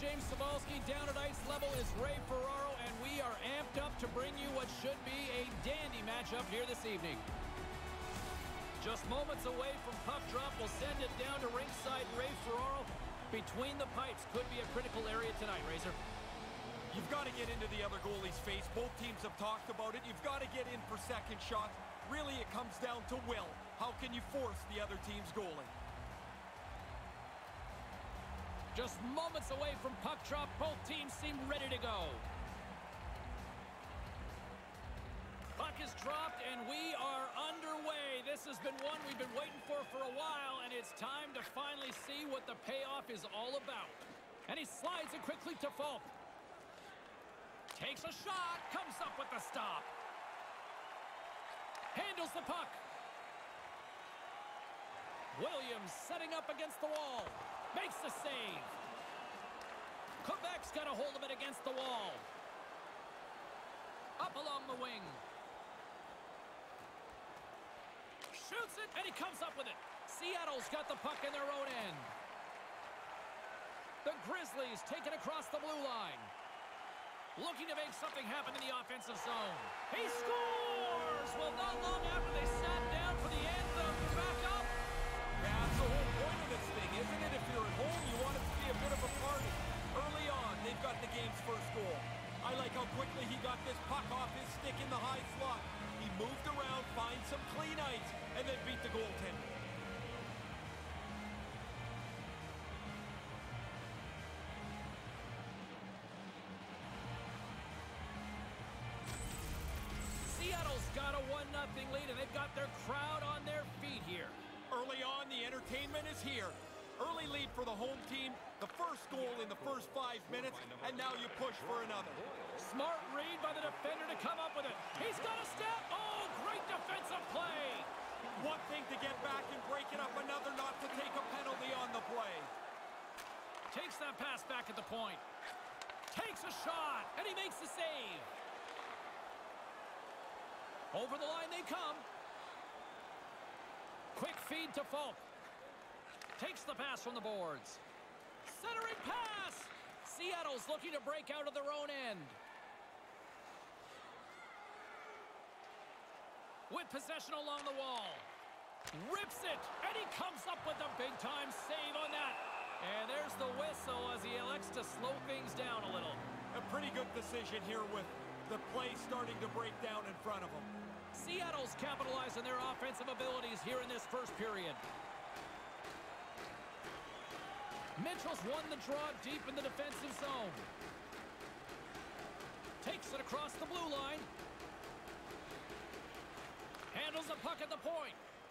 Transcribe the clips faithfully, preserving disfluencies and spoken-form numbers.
James Cybulski. Down at ice level is Ray Ferraro, and we are amped up to bring you what should be a dandy matchup here this evening. Just moments away from puck drop, we'll send it down to ringside Ray Ferraro. Between the pipes could be a critical area tonight, Razor. You've got to get into the other goalie's face. Both teams have talked about it. You've got to get in for second shots. Really, it comes down to will. How can you force the other team's goalie? Just moments away from puck drop, both teams seem ready to go. Puck is dropped, and we are underway. This has been one we've been waiting for for a while, and it's time to finally see what the payoff is all about. And he slides it quickly to Falk. Takes a shot, comes up with the stop. Handles the puck. Williams setting up against the wall. Makes the save. Quebec's got a hold of it against the wall. Up along the wing. Shoots it, and he comes up with it. Seattle's got the puck in their own end. The Grizzlies take it across the blue line. Looking to make something happen in the offensive zone. He scores! Well, not long after they sat down for the anthem. They're back up. Yeah, that's the whole point of this thing, isn't it? If you're at home, you want it to be a bit of a party. Early on, they've got the game's first goal. I like how quickly he got this puck off his stick in the high slot. He moved around, find some clean ice, and then beat the goaltender. Seattle's got a one nothing lead, and they've got their crowd on their feet here. Early on, the entertainment is here. Early lead for the home team, the first goal in the first five minutes, and now you push for another. Smart read by the defender to come up with it. He's got a step. Oh, great defensive play. One thing to get back and break it up, another not to take a penalty on the play. Takes that pass back at the point. Takes a shot, and he makes the save. Over the line they come. Quick feed to Falk. Takes the pass from the boards. Centering pass! Seattle's looking to break out of their own end. With possession along the wall. Rips it, and he comes up with a big-time save on that. And there's the whistle as he elects to slow things down a little. A pretty good decision here with the play starting to break down in front of him. Seattle's capitalized on their offensive abilities here in this first period. Mitchell's won the draw deep in the defensive zone. Takes it across the blue line. Handles the puck at the point.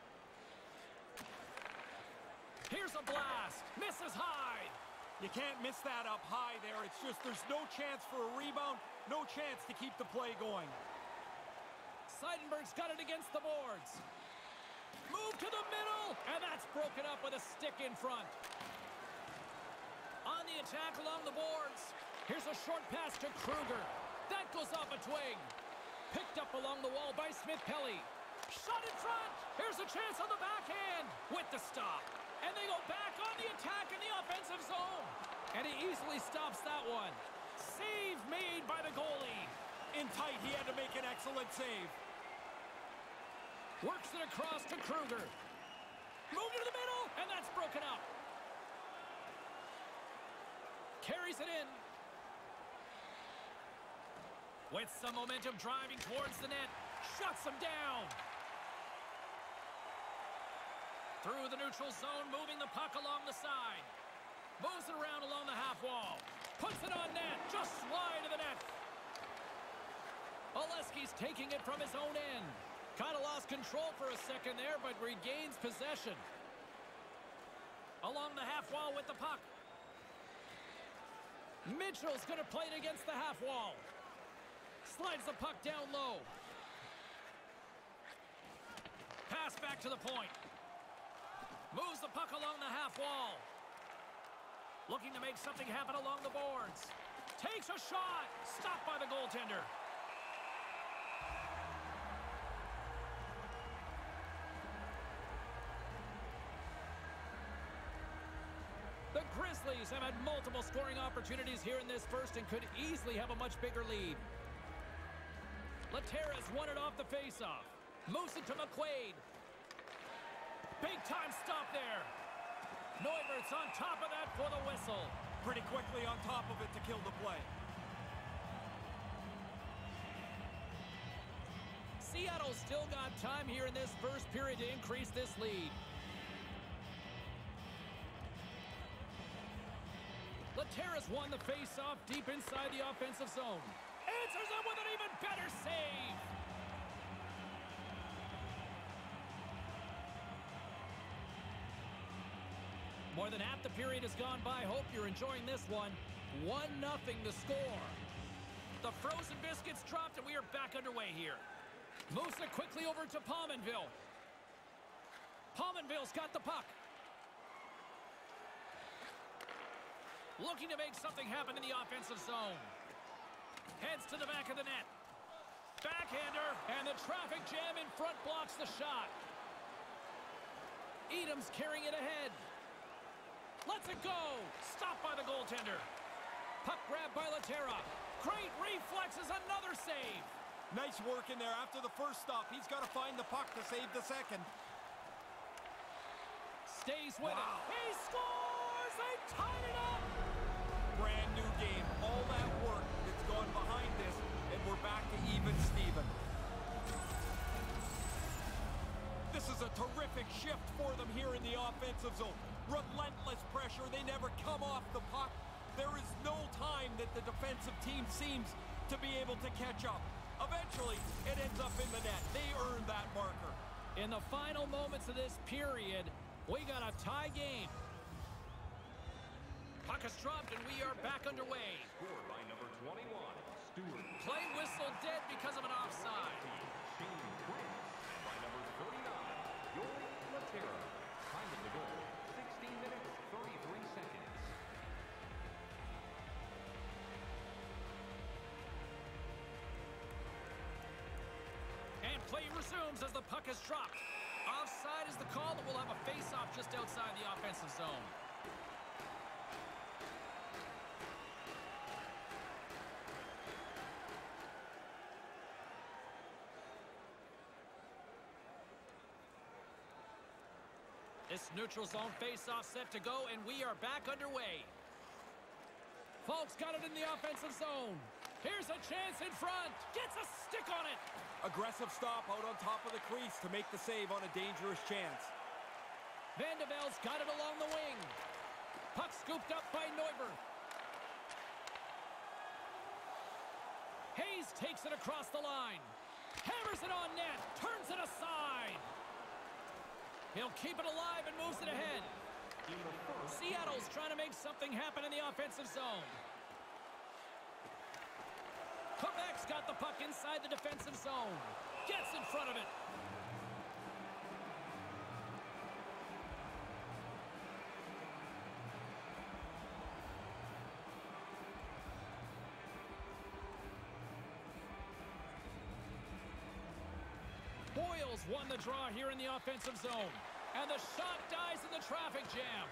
Here's a blast. Misses high. You can't miss that up high there. It's just there's no chance for a rebound, no chance to keep the play going. Seidenberg's got it against the boards. Move to the middle, and that's broken up with a stick in front. On the attack along the boards. Here's a short pass to Kruger. That goes off a twig. Picked up along the wall by Smith-Pelly. Shot in front. Here's a chance on the backhand with the stop. And they go back on the attack in the offensive zone. And he easily stops that one. Save made by the goalie. In tight, he had to make an excellent save. Works it across to Kruger. Moved to the middle, and that's broken up. Carries it in. With some momentum driving towards the net. Shuts him down. Through the neutral zone, moving the puck along the side. Moves it around along the half wall. Puts it on net, just wide of the net. Oleski's taking it from his own end. Kind of lost control for a second there, but regains possession. Along the half wall with the puck. Mitchell's going to play it against the half wall. Slides the puck down low. Pass back to the point. Moves the puck along the half wall. Looking to make something happen along the boards. Takes a shot. Stopped by the goaltender. The Grizzlies Phillies have had multiple scoring opportunities here in this first and could easily have a much bigger lead. Laterra's won it off the faceoff. Moves it to McQuaid. Big time stop there. Neubert's on top of that for the whistle. Pretty quickly on top of it to kill the play. Seattle's still got time here in this first period to increase this lead. Laterra's won the faceoff deep inside the offensive zone. Answers it with an even better save. More than half the period has gone by. Hope you're enjoying this one. one nothing the score. The frozen biscuits dropped and we are back underway here. Moves it quickly over to Pominville. Pominville's got the puck. Looking to make something happen in the offensive zone. Heads to the back of the net. Backhander, and the traffic jam in front blocks the shot. Edam's carrying it ahead. Lets it go. Stopped by the goaltender. Puck grab by Laterra. Great reflexes, another save. Nice work in there. After the first stop, he's got to find the puck to save the second. Stays with wow. it. He scores! They tied it up! Brand new game. All that work that's gone behind this, and we're back to even Steven. This is a terrific shift for them here in the offensive zone. Relentless pressure. They never come off the puck. There is no time that the defensive team seems to be able to catch up. Eventually, it ends up in the net. They earned that marker. In the final moments of this period, we got a tie game. Puck is dropped and we are back underway. Scored by number twenty-one, Stewart. Play whistle dead because of an offside. Shane Prince. By number thirty-nine, Yoel Laterra. Time of the goal, sixteen minutes, thirty-three seconds. And play resumes as the puck is dropped. Offside is the call, and we'll have a face-off just outside the offensive zone. This neutral zone face-off set to go, and we are back underway. Falk's got it in the offensive zone. Here's a chance in front. Gets a stick on it. Aggressive stop out on top of the crease to make the save on a dangerous chance. Van de Velde's got it along the wing. Puck scooped up by Neubert. Hayes takes it across the line. Hammers it on net. Turns it aside. He'll keep it alive and moves it ahead. Seattle's trying to make something happen in the offensive zone. Quebec's got the puck inside the defensive zone. Gets in front of it. Boyles won the draw here in the offensive zone. And the shot dies in the traffic jam.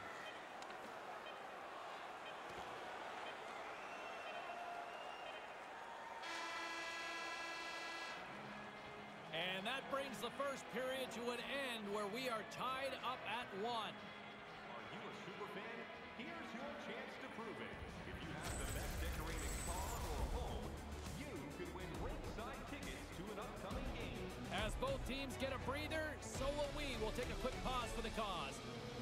And that brings the first period to an end where we are tied up at one. Are you a super fan? Here's your chance to prove it. If you have the best decorated car or home, you could win ringside tickets to an upcoming game. As both teams get a breather, so will we. We'll take a quick pause for the cause.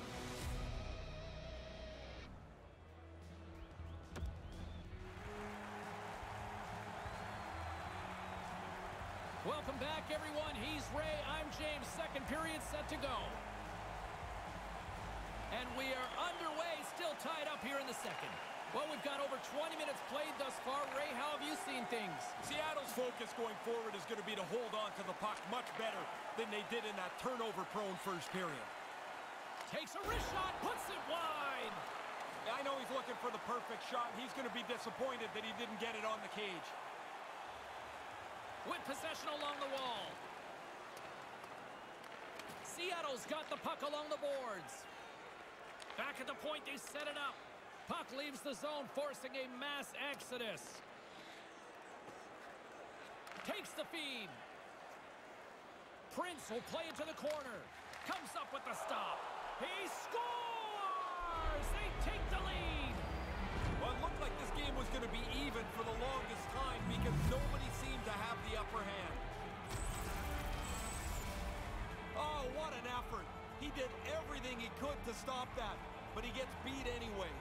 Welcome back, everyone. He's Ray. I'm James. Second period set to go. And we are underway, still tied up here in the second. Well, we've got over twenty minutes played thus far. Ray, how have you seen things? Seattle's focus going forward is going to be to hold on to the puck much better than they did in that turnover-prone first period. Takes a wrist shot, puts it wide. I know he's looking for the perfect shot. He's going to be disappointed that he didn't get it on the cage. With possession along the wall. Seattle's got the puck along the boards. Back at the point, they set it up. Puck leaves the zone, forcing a mass exodus. Takes the feed. Prince will play into the corner. Comes up with the stop. He scores! They take the lead. Well, it looked like this game was going to be even for the longest time because nobody seemed to have the upper hand. Oh, what an effort. He did everything he could to stop that, but he gets beat anyway.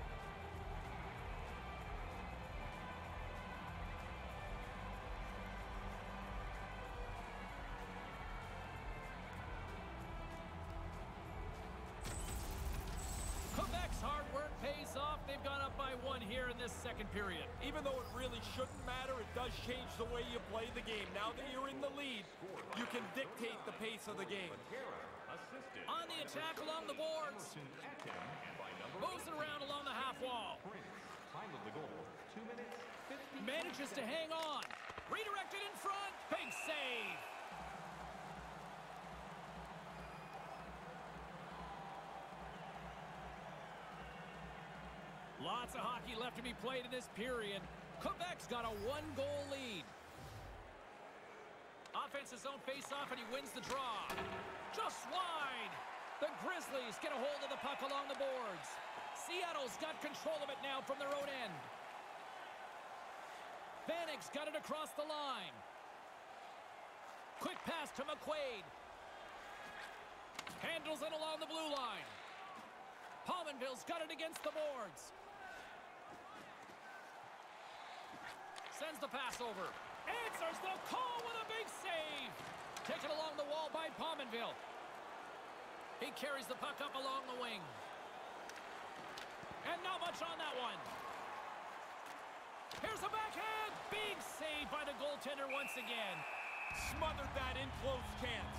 Quebec's hard work pays off. They've gone up by one here in this second period. Even though it really shouldn't matter, it does change the way you play the game. Now that you're in the lead, you can dictate the pace of the game. Assisted On the attack along the boards. Moves it around along the half wall. Time of the goal, two minutes, fifty. Manages to hang on. Redirected in front. Big save. Lots of hockey left to be played in this period. Quebec's got a one-goal lead. Offensive zone face-off, and he wins the draw. Just wide. The Grizzlies get a hold of the puck along the boards. Seattle's got control of it now from their own end. Vanek's got it across the line. Quick pass to McQuaid. Handles it along the blue line. Pominville's got it against the boards. Sends the pass over. Answers the call with a big save. Taken along the wall by Pominville. He carries the puck up along the wing. And not much on that one. Here's a backhand. Big save by the goaltender once again. Smothered that in close chance.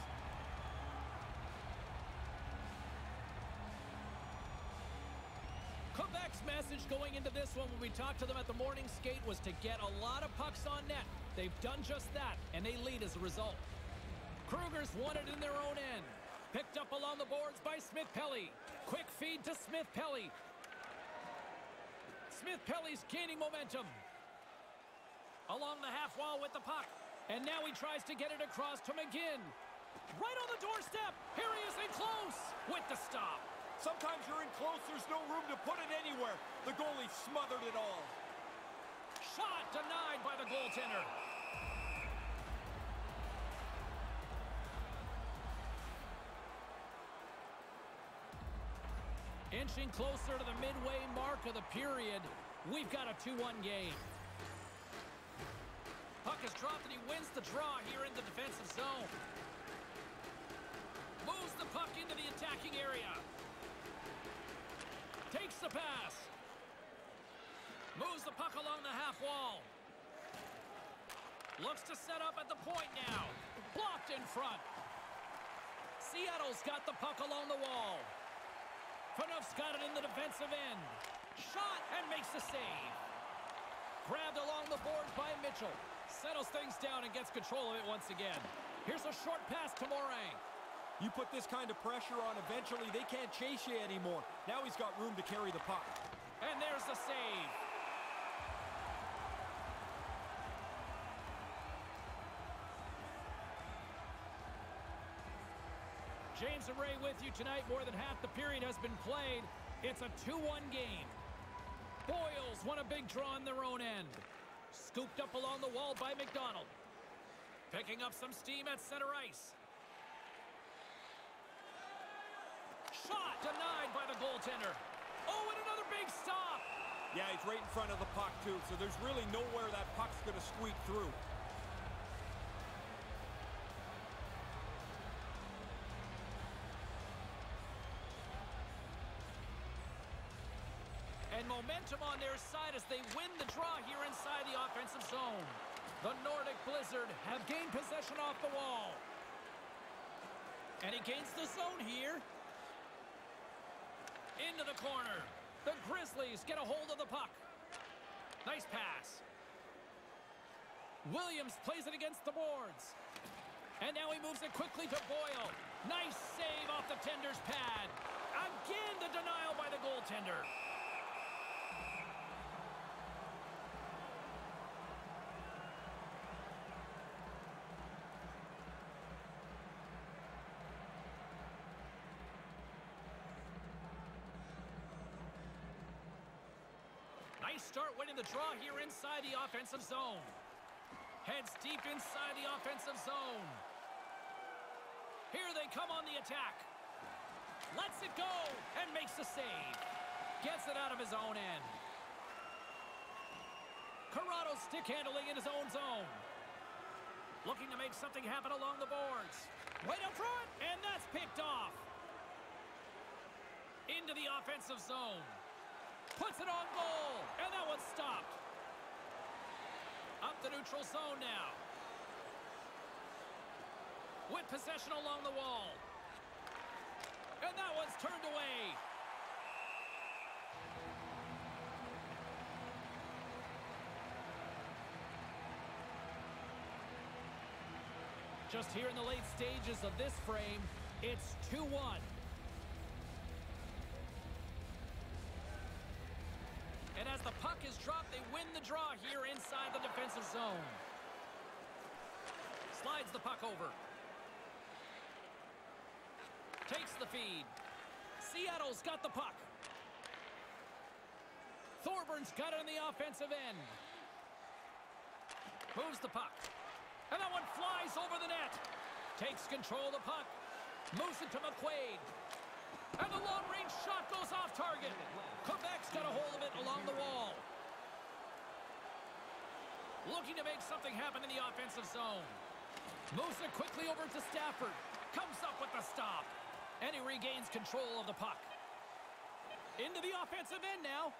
Quebec's message going into this one when we talked to them at the morning skate was to get a lot of pucks on net. They've done just that, and they lead as a result. Kruger's won it in their own end. Picked up along the boards by Smith-Pelly. Quick feed to Smith-Pelly. Smith-Pelly's gaining momentum. Along the half wall with the puck. And now he tries to get it across to McGinn. Right on the doorstep. Here he is in close with the stop. Sometimes you're in close, there's no room to put it anywhere. The goalie smothered it all. Shot denied by the goaltender. Inching closer to the midway mark of the period, we've got a two one game. Puck is dropped and he wins the draw here in the defensive zone. Moves the puck into the attacking area. Takes the pass. Moves the puck along the half wall. Looks to set up at the point now. Blocked in front. Seattle's got the puck along the wall. Phaneuf's got it in the defensive end. Shot and makes the save. Grabbed along the boards by Mitchell. Settles things down and gets control of it once again. Here's a short pass to Morin. You put this kind of pressure on, eventually they can't chase you anymore. Now he's got room to carry the puck. And there's the save. James and Ray with you tonight. More than half the period has been played. It's a two one game. Boyles won a big draw on their own end. Scooped up along the wall by McDonald. Picking up some steam at center ice. Shot denied by the goaltender. Oh, and another big stop. Yeah, he's right in front of the puck, too, so there's really nowhere that puck's going to squeak through. And momentum on their side as they win the draw here inside the offensive zone. The Nordic Blizzard have gained possession off the wall. And he gains the zone here. Into the corner. The Grizzlies get a hold of the puck. Nice pass. Williams plays it against the boards. And now he moves it quickly to Boyle. Nice save off the tender's pad. Again, the denial by the goaltender. start winning the draw here inside the offensive zone. Heads deep inside the offensive zone. Here they come on the attack. Lets it go and makes the save. Gets it out of his own end. Corrado stick handling in his own zone. Looking to make something happen along the boards. Right up front, and that's picked off. Into the offensive zone. Puts it on goal, and that one's stopped. Up the neutral zone now. With possession along the wall. And that one's turned away. Just here in the late stages of this frame, it's two one. And as the puck is dropped, they win the draw here inside the defensive zone. Slides the puck over. Takes the feed. Seattle's got the puck. Thorburns got it on the offensive end. Moves the puck. And that one flies over the net. Takes control of the puck. Moves it to McQuaid. And the long-range shot goes off target. Quebec's got a hold of it along the wall. Looking to make something happen in the offensive zone. Moves it quickly over to Stafford. Comes up with the stop. And he regains control of the puck. Into the offensive end now.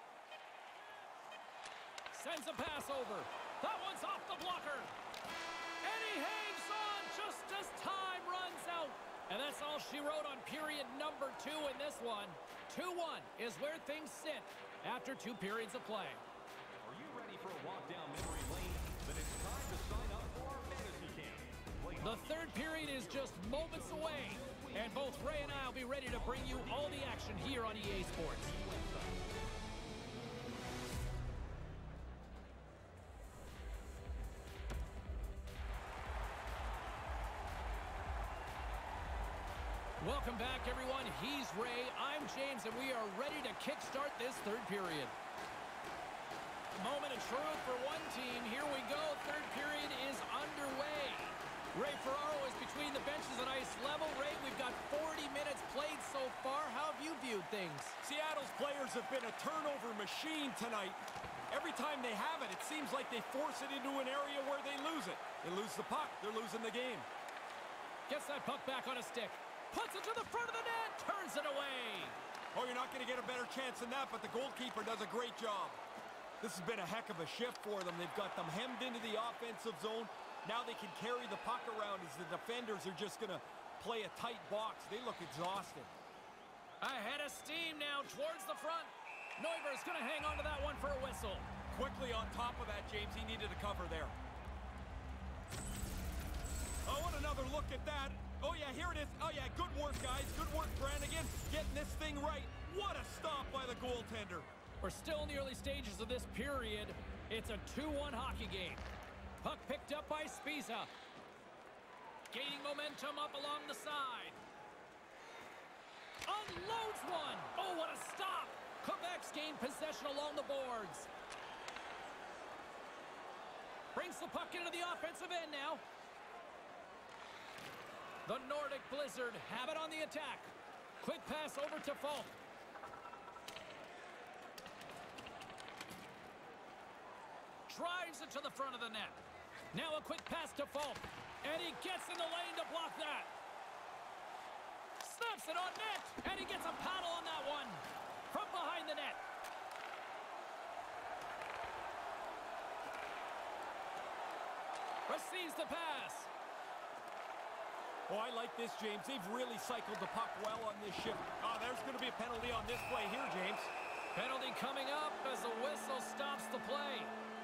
Sends a pass over. That one's off the blocker. And he hangs on just as time runs out. And that's all she wrote on period number two in this one. two one is where things sit after two periods of play. Are you ready for a walk down memory lane? Then it's time to sign up for our fantasy camp. Play the third period is just moments away. And both Ray and I will be ready to bring you all the action here on E A Sports. Welcome back, everyone. He's Ray, I'm James, and we are ready to kickstart this third period. Moment of truth for one team. Here we go. Third period is underway. Ray Ferraro is between the benches at ice level. Ray, we've got forty minutes played so far. How have you viewed things? Seattle's players have been a turnover machine tonight. Every time they have it, it seems like they force it into an area where they lose it. They lose the puck. They're losing the game. Gets that puck back on a stick. Puts it to the front of the net. Turns it away. Oh, you're not going to get a better chance than that, but the goalkeeper does a great job. This has been a heck of a shift for them. They've got them hemmed into the offensive zone. Now they can carry the puck around as the defenders are just going to play a tight box. They look exhausted. Ahead of steam now towards the front. Neuber's going to hang on to that one for a whistle. Quickly on top of that, James. He needed a cover there. Oh, what another look at that. Oh, yeah, here it is. Oh, yeah, good work, guys. Good work, Brannigan. Getting this thing right. What a stop by the goaltender. We're still in the early stages of this period. It's a two one hockey game. Puck picked up by Spiza. Gaining momentum up along the side. Unloads one. Oh, what a stop. Quebec's gained possession along the boards. Brings the puck into the offensive end now. The Nordic Blizzard have it on the attack. Quick pass over to Falk. Drives it to the front of the net. Now a quick pass to Falk. And he gets in the lane to block that. Snaps it on net. And he gets a paddle on that one. From behind the net. Receives the pass. Oh, I like this, James. They've really cycled the puck well on this shift. Oh, there's going to be a penalty on this play here, James. Penalty coming up as the whistle stops the play.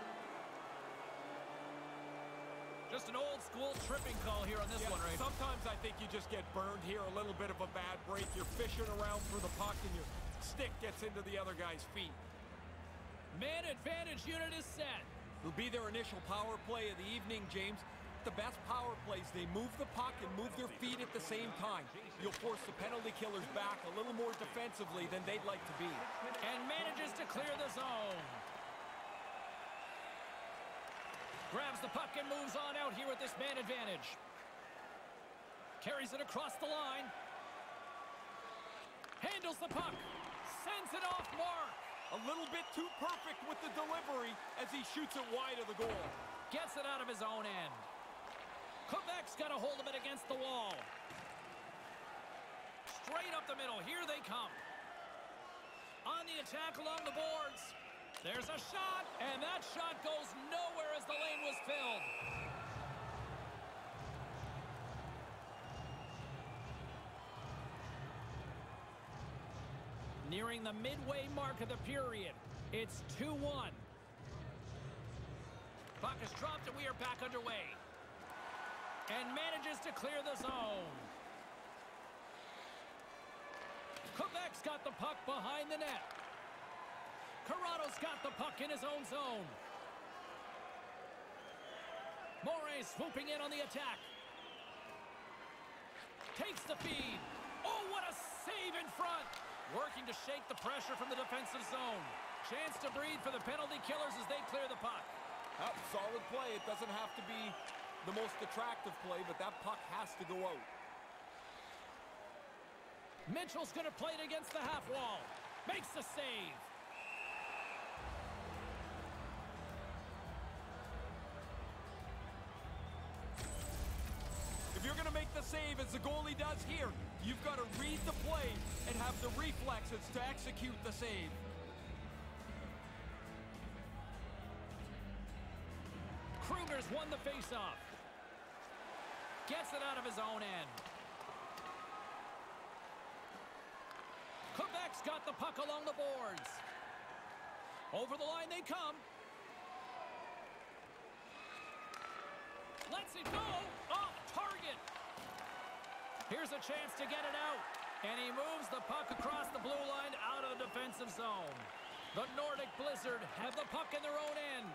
Just an old-school tripping call here on this yeah, one, right? Sometimes I think you just get burned here, a little bit of a bad break. You're fishing around for the puck, and your stick gets into the other guy's feet. Man advantage unit is set. It'll be their initial power play of the evening, James. The best power plays, they move the puck and move their feet at the same time. You'll force the penalty killers back a little more defensively than they'd like to be. And manages to clear the zone. Grabs the puck and moves on out here with this man advantage. Carries it across the line. Handles the puck. Sends it off mark. A little bit too perfect with the delivery as he shoots it wide of the goal. Gets it out of his own end. Quebec's got a hold of it against the wall. Straight up the middle. Here they come. On the attack along the boards. There's a shot, and that shot goes nowhere as the lane was filled. Nearing the midway mark of the period. It's two one. Puck is dropped, and we are back underway. And manages to clear the zone. Quebec's got the puck behind the net. Corrado's got the puck in his own zone. Morey swooping in on the attack. Takes the feed. Oh, what a save in front. Working to shake the pressure from the defensive zone. Chance to breathe for the penalty killers as they clear the puck. Oh, solid play. It doesn't have to be the most attractive play, but that puck has to go out. Mitchell's going to play it against the half wall. Makes the save. If you're going to make the save as the goalie does here, you've got to read the play and have the reflexes to execute the save. Kruger's won the faceoff. Gets it out of his own end. Quebec's got the puck along the boards. Over the line they come. Lets it go. Off target. Here's a chance to get it out. And he moves the puck across the blue line out of the defensive zone. The Nordic Blizzard have the puck in their own end.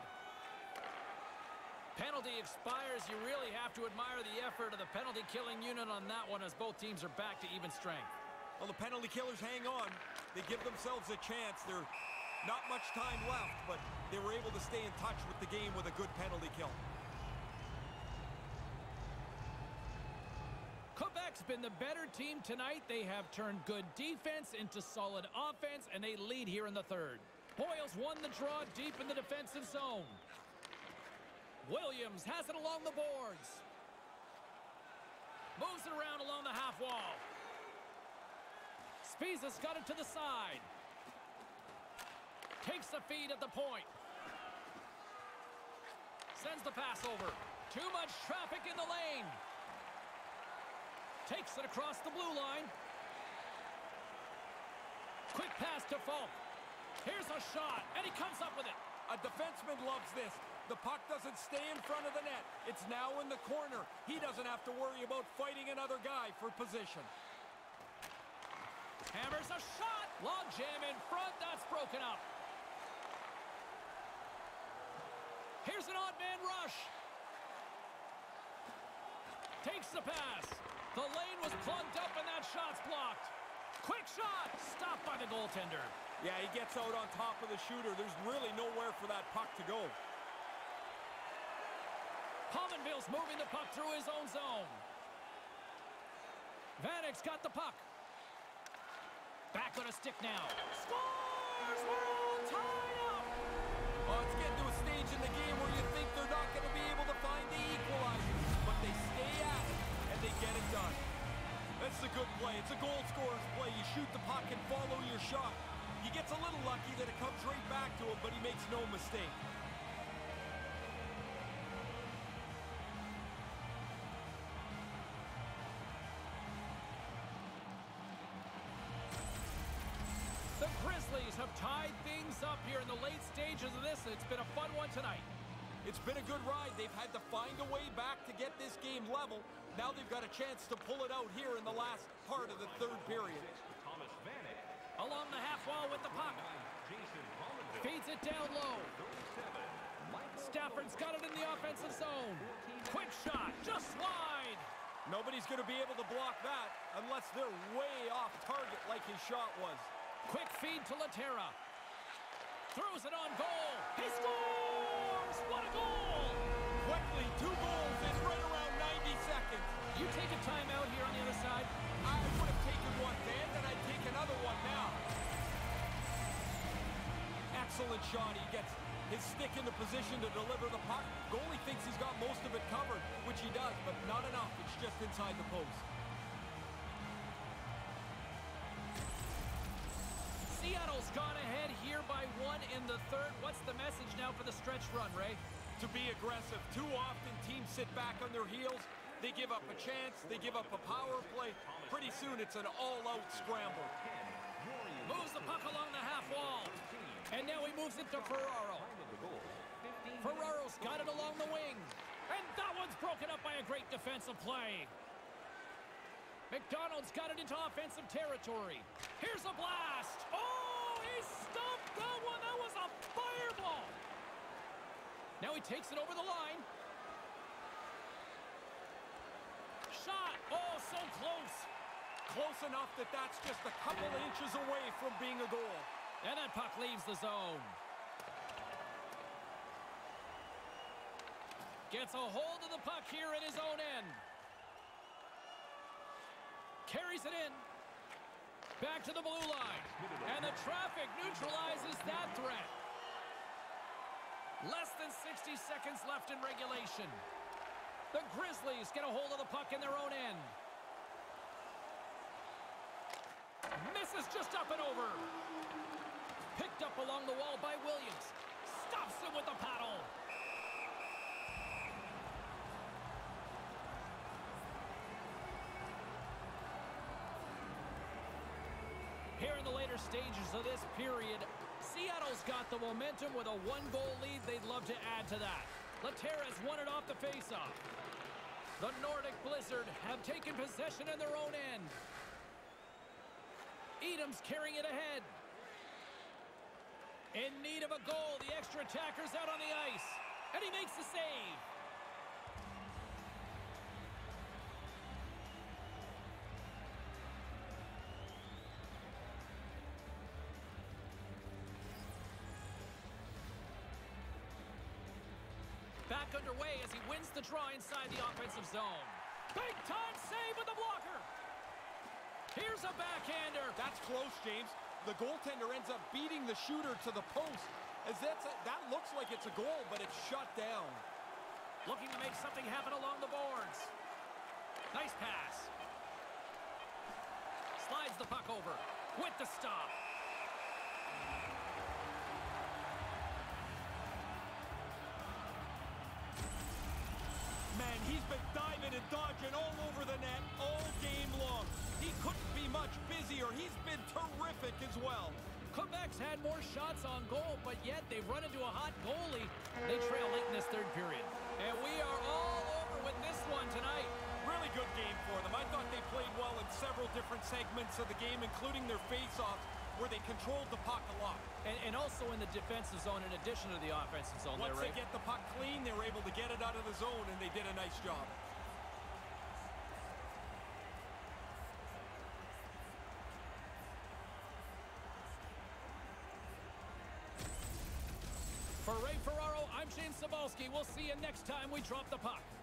Penalty expires. You really have to admire the effort of the penalty-killing unit on that one as both teams are back to even strength. Well, the penalty killers hang on. They give themselves a chance. There's not much time left, but they were able to stay in touch with the game with a good penalty kill. Quebec's been the better team tonight. They have turned good defense into solid offense, and they lead here in the third. Boyles won the draw deep in the defensive zone. Williams has it along the boards. Moves it around along the half wall. Spiza's got it to the side. Takes the feed at the point. Sends the pass over. Too much traffic in the lane. Takes it across the blue line. Quick pass to Falk. Here's a shot, and he comes up with it. A defenseman loves this. The puck doesn't stay in front of the net. It's now in the corner. He doesn't have to worry about fighting another guy for position. Hammers a shot. Log jam in front. That's broken up. Here's an odd man rush. Takes the pass. The lane was plugged up and that shot's blocked. Quick shot. Stopped by the goaltender. Yeah, he gets out on top of the shooter. There's really nowhere for that puck to go. Pominville's moving the puck through his own zone. Vanek's got the puck. Back on a stick now. Scores! We're all tied up! Oh, it's getting to a stage in the game where you think they're not going to be able to find the equalizer. But they stay at it, and they get it done. That's a good play. It's a goal scorer's play. You shoot the puck and follow your shot. He gets a little lucky that it comes right back to him, but he makes no mistake. The Grizzlies have tied things up here in the late stages of this. It's been a fun one tonight. It's been a good ride. They've had to find a way back to get this game level. Now they've got a chance to pull it out here in the last part of the third period. Thomas Vanek. Along the half wall with the puck. Jason Pominville. Feeds it down low. thirty-seven. Michael Stafford's got it in the offensive zone. Quick shot, just wide. Nobody's going to be able to block that unless they're way off target like his shot was. Quick feed to Laterra. Throws it on goal. He scores! What a goal! quickly. Two goals in right around ninety seconds. You take a timeout here on the other side. I would have taken one then, and I'd take another one now. Excellent shot. He gets his stick into position to deliver the puck. Goalie thinks he's got most of it covered, which he does, but not enough. It's just inside the post. Seattle's gone ahead here by one in the third. What's the message now for the stretch run, Ray? To be aggressive. Too often teams sit back on their heels. They give up a chance. They give up a power play. Pretty soon it's an all-out scramble. Moves the puck along the half wall. And now he moves it to Ferraro. Ferraro's got it along the wing. And that one's broken up by a great defensive play. McDonald's got it into offensive territory. Here's a blast. Oh, he stopped that one. That was a fireball. Now he takes it over the line. Shot. Oh, so close. Close enough that that's just a couple inches away from being a goal. And that puck leaves the zone. Gets a hold of the puck here at his own end. Carries it in. Back to the blue line. And the traffic neutralizes that threat. Less than sixty seconds left in regulation. The Grizzlies get a hold of the puck in their own end. Misses just up and over. Picked up along the wall by Williams. Stops him with the paddle. Here in the later stages of this period, Seattle's got the momentum with a one-goal lead. They'd love to add to that. Laterra's won it off the faceoff. The Nordic Blizzard have taken possession in their own end. Edam's carrying it ahead. In need of a goal, the extra attacker's out on the ice. And he makes the save. Back underway as he wins the draw inside the offensive zone. Big time save with the blocker. Here's a backhander. That's close, James. The goaltender ends up beating the shooter to the post. As that's a, that looks like it's a goal, but it's shut down. Looking to make something happen along the boards. Nice pass. Slides the puck over with the stop. Man, he's been diving and dodging all over the net all game long. He couldn't be much busier. He's been terrific as well. Quebec's had more shots on goal, but yet they've run into a hot goalie. They trail late in this third period. And we are all over with this one tonight. Really good game for them. I thought they played well in several different segments of the game, including their face-offs, where they controlled the puck a lot. And, and also in the defensive zone in addition to the offensive zone. Once there, they get the puck clean, they were able to get it out of the zone, and they did a nice job. For Ray Ferraro, I'm Shane Sobalski. We'll see you next time we drop the puck.